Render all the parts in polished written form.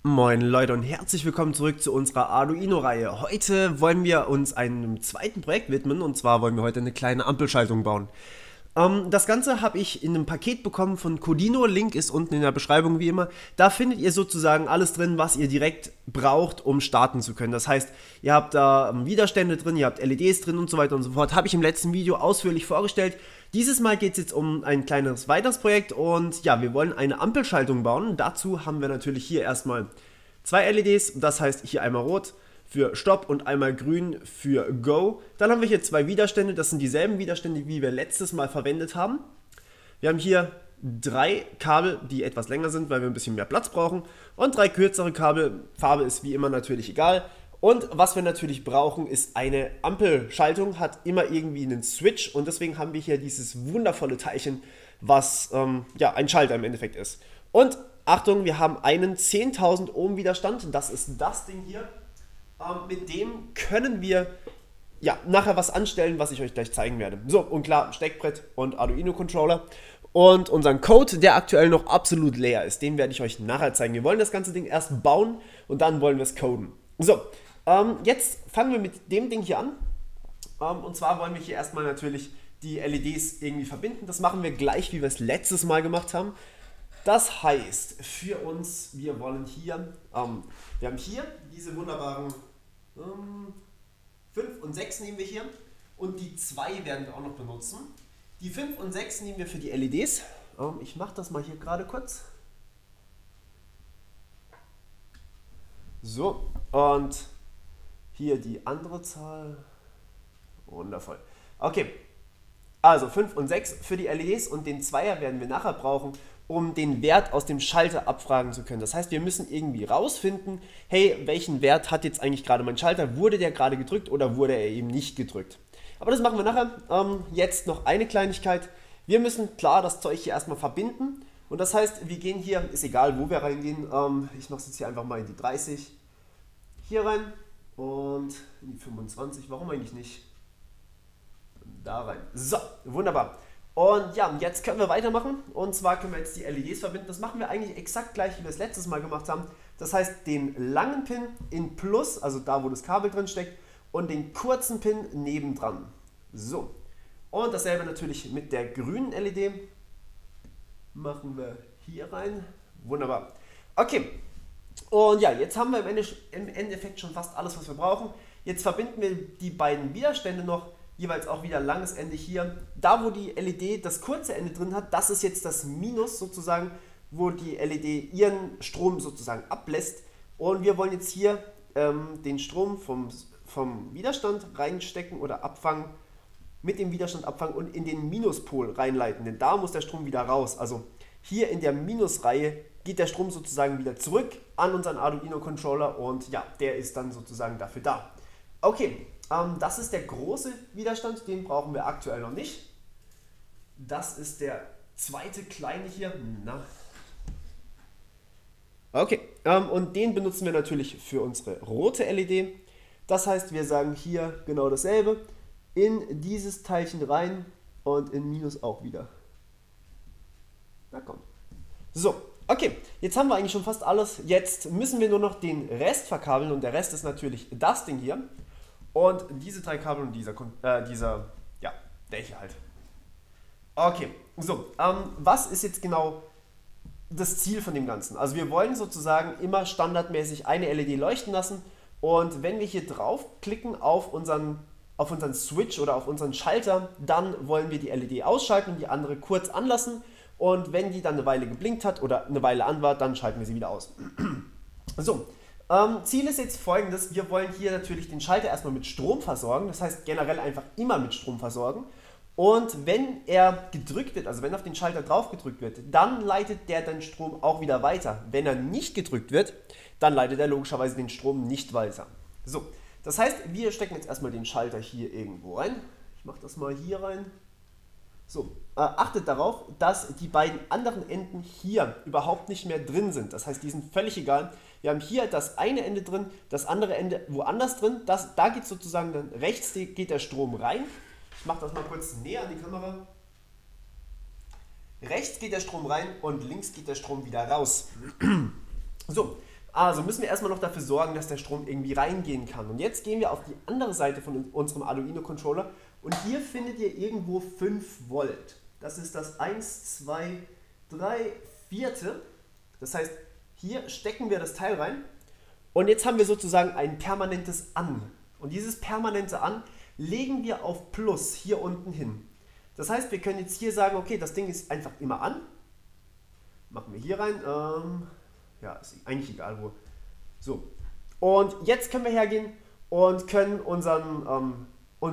Moin Leute und herzlich willkommen zurück zu unserer Arduino-Reihe. Heute wollen wir uns einem zweiten Projekt widmen, und zwar wollen wir heute eine kleine Ampelschaltung bauen. Das Ganze habe ich in einem Paket bekommen von Codino, Link ist unten in der Beschreibung wie immer. Da findet ihr sozusagen alles drin, was ihr direkt braucht, um starten zu können. Das heißt, ihr habt da Widerstände drin, ihr habt LEDs drin und so weiter und so fort. Habe ich im letzten Video ausführlich vorgestellt. Dieses Mal geht es jetzt um ein kleines weiteres Projekt und ja, wir wollen eine Ampelschaltung bauen. Dazu haben wir natürlich hier erstmal zwei LEDs, das heißt hier einmal rot für Stopp und einmal grün für Go. Dann haben wir hier zwei Widerstände, das sind dieselben Widerstände, wie wir letztes Mal verwendet haben. Wir haben hier drei Kabel, die etwas länger sind, weil wir ein bisschen mehr Platz brauchen, und drei kürzere Kabel. Farbe ist wie immer natürlich egal. Und was wir natürlich brauchen, ist eine Ampelschaltung, hat immer irgendwie einen Switch, und deswegen haben wir hier dieses wundervolle Teilchen, was ja, ein Schalter im Endeffekt ist. Und Achtung, wir haben einen 10.000 Ohm Widerstand, das ist das Ding hier. Mit dem können wir ja nachher was anstellen, was ich euch gleich zeigen werde. So, und klar, Steckbrett und Arduino Controller. Und unseren Code, der aktuell noch absolut leer ist, den werde ich euch nachher zeigen. Wir wollen das ganze Ding erst bauen und dann wollen wir es coden. So, jetzt fangen wir mit dem Ding hier an. Und zwar wollen wir hier erstmal natürlich die LEDs irgendwie verbinden. Das machen wir gleich, wie wir es letztes Mal gemacht haben. Das heißt, für uns, wir wollen hier, wir haben hier diese wunderbaren 5 und 6 nehmen wir hier, und die 2 werden wir auch noch benutzen. Die 5 und 6 nehmen wir für die LEDs. Ich mache das mal hier gerade kurz. So, und hier die andere Zahl. Wundervoll. Okay, also 5 und 6 für die LEDs, und den Zweier werden wir nachher brauchen, um den Wert aus dem Schalter abfragen zu können. Das heißt, wir müssen irgendwie rausfinden, hey, welchen Wert hat jetzt eigentlich gerade mein Schalter? Wurde der gerade gedrückt oder wurde er eben nicht gedrückt? Aber das machen wir nachher. Jetzt noch eine Kleinigkeit. Wir müssen klar das Zeug hier erstmal verbinden. Und das heißt, wir gehen hier, ist egal wo wir reingehen, ich mache es jetzt hier einfach mal in die 30, hier rein und in die 25, warum eigentlich nicht? Da rein. So, wunderbar. Und ja, jetzt können wir weitermachen, und zwar können wir jetzt die LEDs verbinden. Das machen wir eigentlich exakt gleich, wie wir es letztes Mal gemacht haben. Das heißt, den langen Pin in Plus, also da, wo das Kabel drin steckt, und den kurzen Pin nebendran. So, und dasselbe natürlich mit der grünen LED. Machen wir hier rein. Wunderbar. Okay, und ja, jetzt haben wir im Endeffekt schon fast alles, was wir brauchen. Jetzt verbinden wir die beiden Widerstände noch, jeweils auch wieder langes Ende hier. Da, wo die LED das kurze Ende drin hat, das ist jetzt das Minus sozusagen, wo die LED ihren Strom sozusagen ablässt. Und wir wollen jetzt hier den Strom vom Widerstand reinstecken oder abfangen, mit dem Widerstand abfangen und in den Minuspol reinleiten, denn da muss der Strom wieder raus. Also hier in der Minusreihe geht der Strom sozusagen wieder zurück an unseren Arduino Controller, und ja, der ist dann sozusagen dafür da. Okay, das ist der große Widerstand, den brauchen wir aktuell noch nicht. Das ist der zweite kleine hier. Na. Okay, und den benutzen wir natürlich für unsere rote LED. Das heißt, wir sagen hier genau dasselbe. In dieses Teilchen rein und in Minus auch wieder. Na komm. So, okay, jetzt haben wir eigentlich schon fast alles. Jetzt müssen wir nur noch den Rest verkabeln, und der Rest ist natürlich das Ding hier. Und diese drei Kabel und ja, der hier halt. Okay, so, was ist jetzt genau das Ziel von dem Ganzen? Also wir wollen sozusagen immer standardmäßig eine LED leuchten lassen, und wenn wir hier draufklicken auf unseren Switch oder auf unseren Schalter, dann wollen wir die LED ausschalten und die andere kurz anlassen, und wenn die dann eine Weile geblinkt hat oder eine Weile an war, dann schalten wir sie wieder aus. So, Ziel ist jetzt folgendes: Wir wollen hier natürlich den Schalter erstmal mit Strom versorgen, das heißt generell einfach immer mit Strom versorgen, und wenn er gedrückt wird, also wenn auf den Schalter drauf gedrückt wird, dann leitet der den Strom auch wieder weiter. Wenn er nicht gedrückt wird, dann leitet er logischerweise den Strom nicht weiter. So, das heißt, wir stecken jetzt erstmal den Schalter hier irgendwo rein. Ich mache das mal hier rein. So, achtet darauf, dass die beiden anderen Enden hier überhaupt nicht mehr drin sind. Das heißt, die sind völlig egal. Wir haben hier das eine Ende drin, das andere Ende woanders drin. Da geht sozusagen dann rechts geht der Strom rein. Ich mache das mal kurz näher an die Kamera. Rechts geht der Strom rein und links geht der Strom wieder raus. So, Also müssen wir erstmal noch dafür sorgen, dass der Strom irgendwie reingehen kann. Und jetzt gehen wir auf die andere Seite von unserem Arduino-Controller und hier findet ihr irgendwo 5 Volt. Das ist das 1, 2, 3, 4. Das heißt, hier stecken wir das Teil rein und jetzt haben wir sozusagen ein permanentes An. Und dieses permanente An legen wir auf Plus hier unten hin. Das heißt, wir können jetzt hier sagen, okay, das Ding ist einfach immer an. Machen wir hier rein. Ja, ist eigentlich egal wo. So. Und jetzt können wir hergehen und können unseren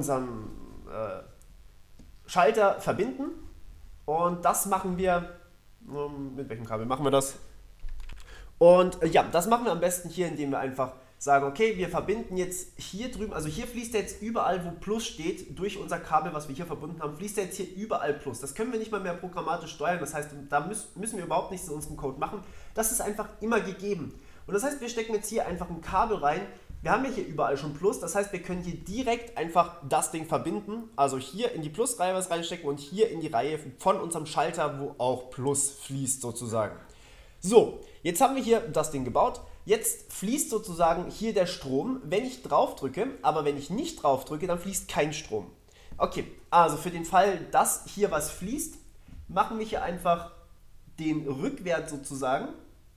Schalter verbinden. Und das machen wir. Mit welchem Kabel machen wir das? Und ja, das machen wir am besten hier, indem wir einfach sagen, okay, wir verbinden jetzt hier drüben, also hier fließt jetzt überall, wo Plus steht, durch unser Kabel, was wir hier verbunden haben, fließt jetzt hier überall Plus. Das können wir nicht mal mehr programmatisch steuern, das heißt, da müssen wir überhaupt nichts in unserem Code machen. Das ist einfach immer gegeben. Und das heißt, wir stecken jetzt hier einfach ein Kabel rein. Wir haben ja hier überall schon Plus, das heißt, wir können hier direkt einfach das Ding verbinden, also hier in die Plus-Reihe was reinstecken und hier in die Reihe von unserem Schalter, wo auch Plus fließt sozusagen. So, jetzt haben wir hier das Ding gebaut. Jetzt fließt sozusagen hier der Strom, wenn ich drauf drücke, aber wenn ich nicht drauf drücke, dann fließt kein Strom. Okay, also für den Fall, dass hier was fließt, machen wir hier einfach den Rückwert sozusagen.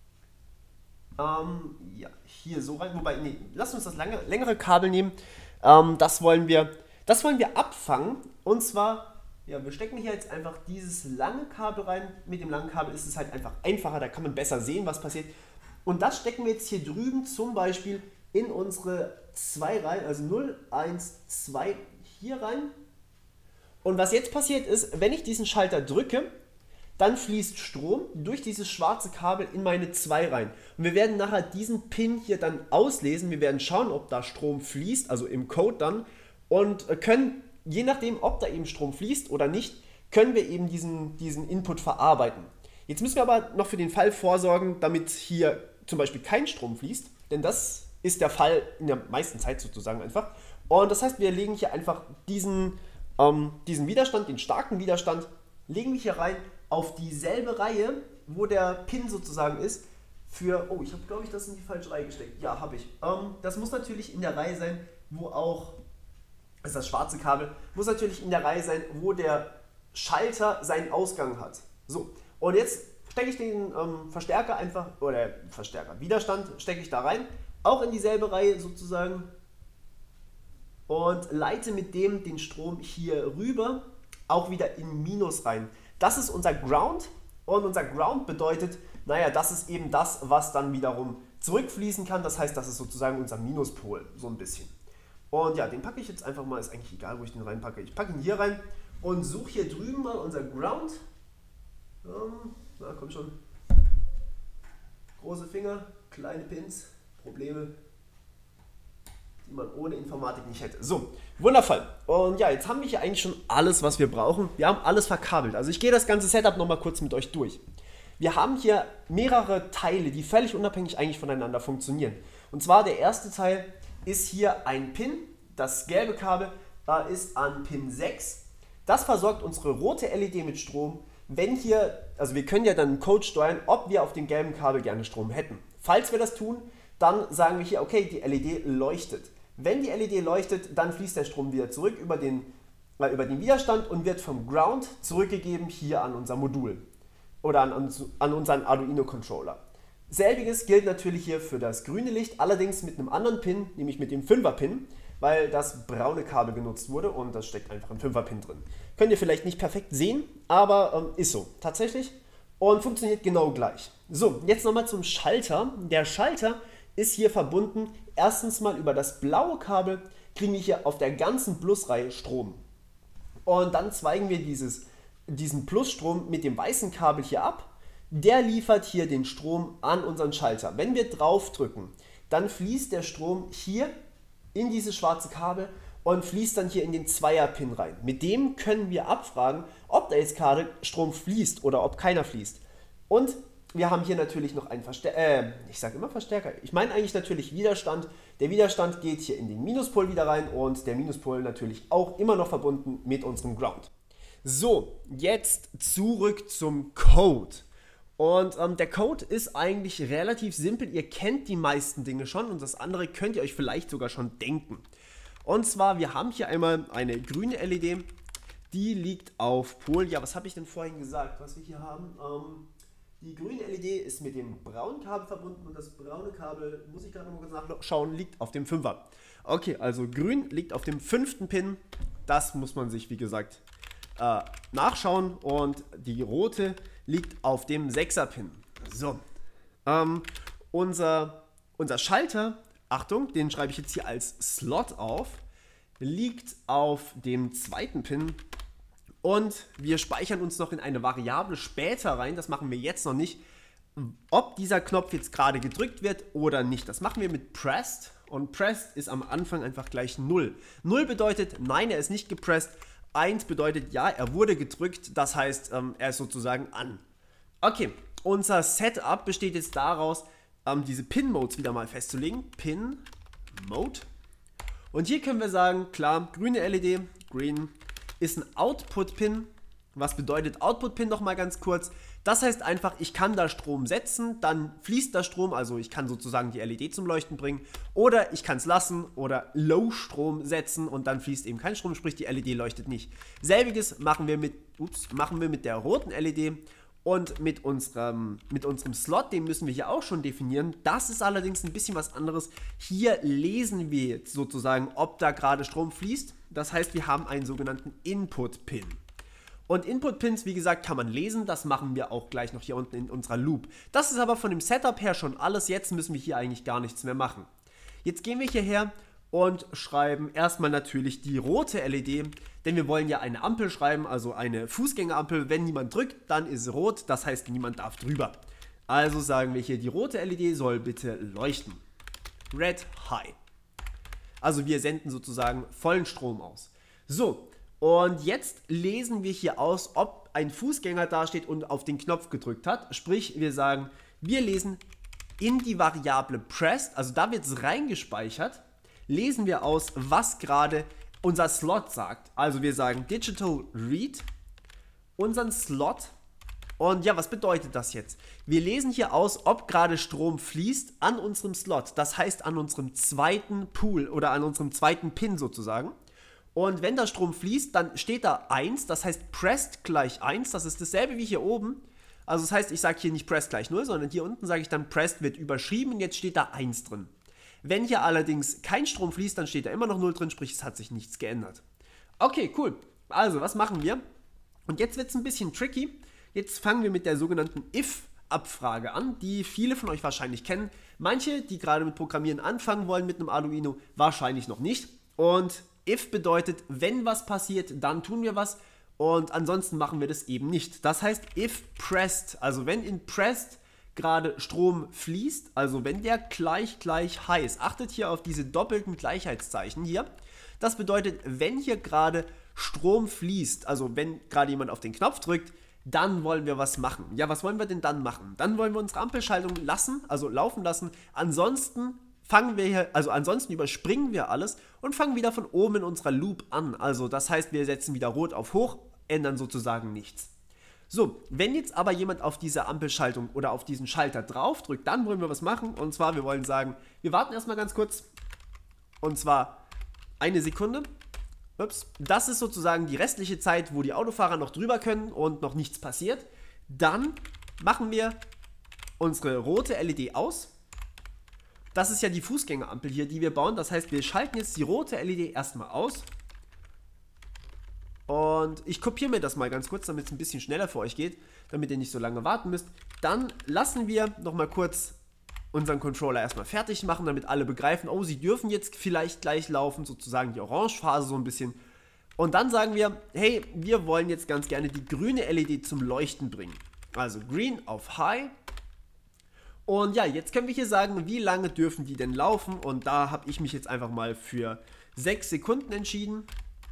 Ja, hier so rein, wobei, nee, lass uns das längere Kabel nehmen. Das wollen wir abfangen und zwar, ja, wir stecken hier jetzt einfach dieses lange Kabel rein. Mit dem langen Kabel ist es halt einfach einfacher, da kann man besser sehen, was passiert. Und das stecken wir jetzt hier drüben zum Beispiel in unsere 2 rein, also 0, 1, 2 hier rein. Und was jetzt passiert ist, wenn ich diesen Schalter drücke, dann fließt Strom durch dieses schwarze Kabel in meine 2 rein. Und wir werden nachher diesen Pin hier dann auslesen. Wir werden schauen, ob da Strom fließt, also im Code dann. Und können, je nachdem, ob da eben Strom fließt oder nicht, können wir eben diesen Input verarbeiten. Jetzt müssen wir aber noch für den Fall vorsorgen, damit hier zum Beispiel kein Strom fließt, denn das ist der Fall in der meisten Zeit sozusagen einfach. Und das heißt, wir legen hier einfach diesen Widerstand, den starken Widerstand, legen wir hier rein auf dieselbe Reihe, wo der Pin sozusagen ist, für, oh, ich habe glaube ich das in die falsche Reihe gesteckt, ja, habe ich. Das muss natürlich in der Reihe sein, wo auch, das ist das schwarze Kabel, muss natürlich in der Reihe sein, wo der Schalter seinen Ausgang hat. So, und jetzt stecke ich den Verstärker einfach, oder Widerstand stecke ich da rein, auch in dieselbe Reihe sozusagen und leite mit dem den Strom hier rüber, auch wieder in Minus rein. Das ist unser Ground und unser Ground bedeutet, naja, das ist eben das, was dann wiederum zurückfließen kann, das heißt, das ist sozusagen unser Minuspol, so ein bisschen. Und ja, den packe ich jetzt einfach mal, ist eigentlich egal, wo ich den reinpacke. Ich packe ihn hier rein und suche hier drüben mal unser Ground. Na, komm schon. Große Finger, kleine Pins, Probleme, die man ohne Informatik nicht hätte. So, wundervoll. Und ja, jetzt haben wir hier eigentlich schon alles, was wir brauchen. Wir haben alles verkabelt. Also ich gehe das ganze Setup nochmal kurz mit euch durch. Wir haben hier mehrere Teile, die völlig unabhängig eigentlich voneinander funktionieren. Und zwar der erste Teil ist hier ein Pin. Das gelbe Kabel ist an Pin 6. Das versorgt unsere rote LED mit Strom. Wenn hier, also wir können ja dann im Code steuern, ob wir auf dem gelben Kabel gerne Strom hätten. Falls wir das tun, dann sagen wir hier, okay, die LED leuchtet. Wenn die LED leuchtet, dann fließt der Strom wieder zurück über den Widerstand und wird vom Ground zurückgegeben hier an unser Modul oder an unseren Arduino Controller. Selbiges gilt natürlich hier für das grüne Licht, allerdings mit einem anderen Pin, nämlich mit dem 5er Pin, weil das braune Kabel genutzt wurde und das steckt einfach ein 5er Pin drin. Könnt ihr vielleicht nicht perfekt sehen, aber ist so tatsächlich und funktioniert genau gleich. So, jetzt nochmal zum Schalter. Der Schalter ist hier verbunden, erstens mal über das blaue Kabel kriegen wir hier auf der ganzen Plusreihe Strom. Und dann zweigen wir diesen Plusstrom mit dem weißen Kabel hier ab. Der liefert hier den Strom an unseren Schalter. Wenn wir drauf drücken, dann fließt der Strom hier in dieses schwarze Kabel und fließt dann hier in den 2er Pin rein. Mit dem können wir abfragen, ob da jetzt gerade Strom fließt oder ob keiner fließt. Und wir haben hier natürlich noch einen Verstärker, ich sage immer Verstärker, ich meine eigentlich natürlich Widerstand. Der Widerstand geht hier in den Minuspol wieder rein und der Minuspol natürlich auch immer noch verbunden mit unserem Ground. So, jetzt zurück zum Code. Und der Code ist eigentlich relativ simpel. Ihr kennt die meisten Dinge schon und das andere könnt ihr euch vielleicht sogar schon denken. Und zwar, wir haben hier einmal eine grüne LED, die liegt auf Pol. Ja, was habe ich denn vorhin gesagt, was wir hier haben? Die grüne LED ist mit dem braunen Kabel verbunden und das braune Kabel, muss ich gerade noch mal kurz nachschauen, liegt auf dem 5er. Okay, also grün liegt auf dem 5. Pin. Das muss man sich, wie gesagt, nachschauen. Und die rote liegt auf dem 6er Pin. So, unser Schalter, Achtung, den schreibe ich jetzt hier als Slot auf, liegt auf dem 2. Pin. Und wir speichern uns noch in eine Variable später rein, das machen wir jetzt noch nicht, ob dieser Knopf jetzt gerade gedrückt wird oder nicht. Das machen wir mit Pressed und Pressed ist am Anfang einfach gleich 0. 0 bedeutet, nein, er ist nicht gepresst. 1 bedeutet, ja, er wurde gedrückt, das heißt, er ist sozusagen an. Okay, unser Setup besteht jetzt daraus, diese Pin-Modes wieder mal festzulegen. Pin-Mode. Und hier können wir sagen, klar, grüne LED, green, ist ein Output-Pin. Was bedeutet Output-Pin nochmal ganz kurz? Das heißt einfach, ich kann da Strom setzen, dann fließt da Strom, also ich kann sozusagen die LED zum Leuchten bringen. Oder ich kann es lassen oder Low-Strom setzen und dann fließt eben kein Strom, sprich die LED leuchtet nicht. Selbiges machen wir mit der roten LED. Und mit unserem Slot, den müssen wir hier auch schon definieren. Das ist allerdings ein bisschen was anderes. Hier lesen wir jetzt sozusagen, ob da gerade Strom fließt. Das heißt, wir haben einen sogenannten Input-Pin. Und Input-Pins, wie gesagt, kann man lesen. Das machen wir auch gleich noch hier unten in unserer Loop. Das ist aber von dem Setup her schon alles. Jetzt müssen wir hier eigentlich gar nichts mehr machen. Jetzt gehen wir hierher und schreiben erstmal natürlich die rote LED, denn wir wollen ja eine Ampel schreiben, also eine Fußgängerampel. Wenn niemand drückt, dann ist rot, das heißt, niemand darf drüber. Also sagen wir hier, die rote LED soll bitte leuchten. Red High. Also wir senden sozusagen vollen Strom aus. So, und jetzt lesen wir hier aus, ob ein Fußgänger dasteht und auf den Knopf gedrückt hat. Sprich, wir sagen, wir lesen in die Variable Pressed, also da wird es reingespeichert, lesen wir aus, was gerade unser Slot sagt. Also wir sagen Digital Read, unseren Slot. Und ja, was bedeutet das jetzt? Wir lesen hier aus, ob gerade Strom fließt an unserem Slot. Das heißt an unserem zweiten Pool oder an unserem zweiten Pin sozusagen. Und wenn da Strom fließt, dann steht da 1, das heißt Pressed gleich 1. Das ist dasselbe wie hier oben. Also das heißt, ich sage hier nicht Pressed gleich 0, sondern hier unten sage ich dann Pressed wird überschrieben und jetzt steht da 1 drin. Wenn hier allerdings kein Strom fließt, dann steht da immer noch 0 drin, sprich es hat sich nichts geändert. Okay, cool. Also, was machen wir? Und jetzt wird es ein bisschen tricky. Jetzt fangen wir mit der sogenannten If-Abfrage an, die viele von euch wahrscheinlich kennen. Manche, die gerade mit Programmieren anfangen wollen mit einem Arduino, wahrscheinlich noch nicht. Und If bedeutet, wenn was passiert, dann tun wir was. Und ansonsten machen wir das eben nicht. Das heißt, if pressed, also wenn in pressed gerade Strom fließt, also wenn der gleich heiß, achtet hier auf diese doppelten Gleichheitszeichen hier. Das bedeutet, wenn hier gerade Strom fließt, also wenn gerade jemand auf den Knopf drückt, dann wollen wir was machen. Ja, was wollen wir denn dann machen? Dann wollen wir unsere Ampelschaltung lassen, also laufen lassen. Ansonsten ansonsten überspringen wir alles und fangen wieder von oben in unserer Loop an. Also das heißt, wir setzen wieder Rot auf Hoch, ändern sozusagen nichts. So, wenn jetzt aber jemand auf diese Ampelschaltung oder auf diesen Schalter drauf drückt, dann wollen wir was machen. Und zwar, wir wollen sagen, wir warten erstmal ganz kurz. Und zwar eine Sekunde. Ups. Das ist sozusagen die restliche Zeit, wo die Autofahrer noch drüber können und noch nichts passiert. Dann machen wir unsere rote LED aus. Das ist ja die Fußgängerampel hier, die wir bauen. Das heißt, wir schalten jetzt die rote LED erstmal aus. Und ich kopiere mir das mal ganz kurz, damit es ein bisschen schneller für euch geht, damit ihr nicht so lange warten müsst. Dann lassen wir nochmal kurz unseren Controller erstmal fertig machen, damit alle begreifen, oh, sie dürfen jetzt vielleicht gleich laufen, sozusagen die Orangephase so ein bisschen. Und dann sagen wir, hey, wir wollen jetzt ganz gerne die grüne LED zum Leuchten bringen. Also Green auf High. Und ja, jetzt können wir hier sagen, wie lange dürfen die denn laufen? Und da habe ich mich jetzt einfach mal für 6 Sekunden entschieden.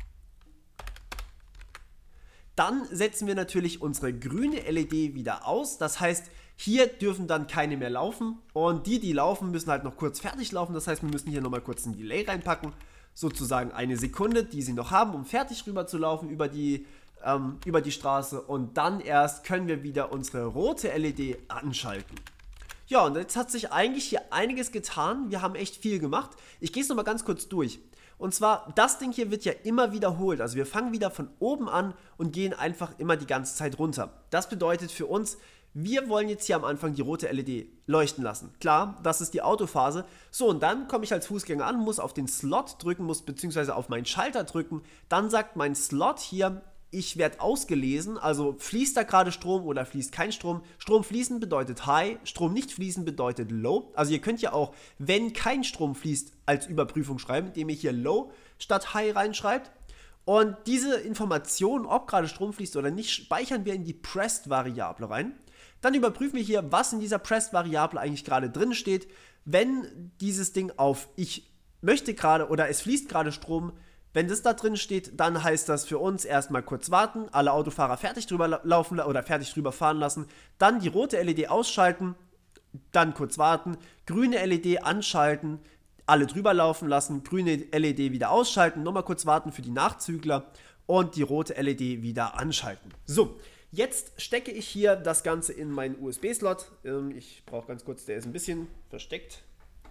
Dann setzen wir natürlich unsere grüne LED wieder aus. Das heißt, hier dürfen dann keine mehr laufen. Und die laufen, müssen halt noch kurz fertig laufen. Das heißt, wir müssen hier nochmal kurz ein Delay reinpacken. Sozusagen eine Sekunde, die sie noch haben, um fertig rüber zu laufen über die über die Straße und dann erst können wir wieder unsere rote LED anschalten. Ja, und jetzt hat sich eigentlich hier einiges getan. Wir haben echt viel gemacht. Ich gehe es nochmal ganz kurz durch. Und zwar, das Ding hier wird ja immer wiederholt. Also wir fangen wieder von oben an und gehen einfach immer die ganze Zeit runter. Das bedeutet für uns, wir wollen jetzt hier am Anfang die rote LED leuchten lassen. Klar, das ist die Autophase. So, und dann komme ich als Fußgänger an, muss auf den Slot drücken, muss beziehungsweise auf meinen Schalter drücken. Dann sagt mein Slot hier, ich werde ausgelesen, also fließt da gerade Strom oder fließt kein Strom. Strom fließen bedeutet High, Strom nicht fließen bedeutet Low. Also ihr könnt ja auch, wenn kein Strom fließt, als Überprüfung schreiben, indem ihr hier Low statt High reinschreibt. Und diese Information, ob gerade Strom fließt oder nicht, speichern wir in die Pressed-Variable rein. Dann überprüfen wir hier, was in dieser Pressed-Variable eigentlich gerade drin steht. Wenn dieses Ding auf ich möchte gerade oder es fließt gerade Strom, wenn das da drin steht, dann heißt das für uns erstmal kurz warten, alle Autofahrer fertig drüber laufen oder fertig drüber fahren lassen, dann die rote LED ausschalten, dann kurz warten, grüne LED anschalten, alle drüber laufen lassen, grüne LED wieder ausschalten, nochmal kurz warten für die Nachzügler und die rote LED wieder anschalten. So, jetzt stecke ich hier das Ganze in meinen USB-Slot. Ich brauche ganz kurz, der ist ein bisschen versteckt.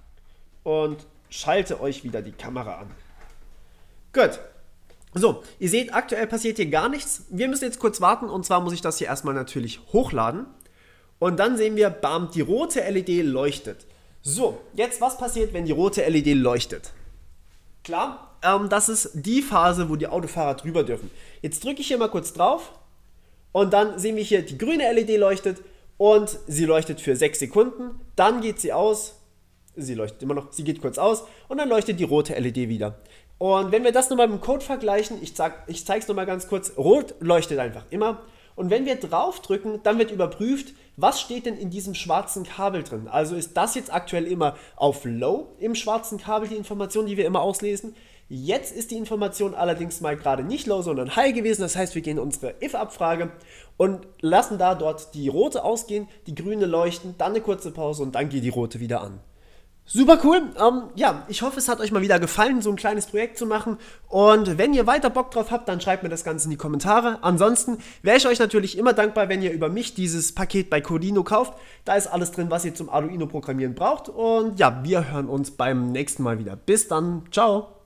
Und schalte euch wieder die Kamera an. Gut. So, ihr seht, aktuell passiert hier gar nichts. Wir müssen jetzt kurz warten und zwar muss ich das hier erstmal natürlich hochladen. Und dann sehen wir, bam, die rote LED leuchtet. So, jetzt was passiert, wenn die rote LED leuchtet? Klar, das ist die Phase, wo die Autofahrer drüber dürfen. Jetzt drücke ich hier mal kurz drauf und dann sehen wir hier, die grüne LED leuchtet und sie leuchtet für 6 Sekunden. Dann geht sie aus, sie leuchtet immer noch, sie geht kurz aus und dann leuchtet die rote LED wieder. Und wenn wir das nochmal mit dem Code vergleichen, ich zeige es nochmal ganz kurz, rot leuchtet einfach immer. Und wenn wir drauf drücken, dann wird überprüft, was steht denn in diesem schwarzen Kabel drin. Also ist das jetzt aktuell immer auf Low im schwarzen Kabel, die Information, die wir immer auslesen. Jetzt ist die Information allerdings mal gerade nicht Low, sondern High gewesen. Das heißt, wir gehen in unsere If-Abfrage und lassen da dort die rote ausgehen, die grüne leuchten, dann eine kurze Pause und dann geht die rote wieder an. Super cool. Ja, ich hoffe, es hat euch mal wieder gefallen, so ein kleines Projekt zu machen. Und wenn ihr weiter Bock drauf habt, dann schreibt mir das Ganze in die Kommentare. Ansonsten wäre ich euch natürlich immer dankbar, wenn ihr über mich dieses Paket bei Codino kauft. Da ist alles drin, was ihr zum Arduino programmieren braucht. Und ja, wir hören uns beim nächsten Mal wieder. Bis dann. Ciao.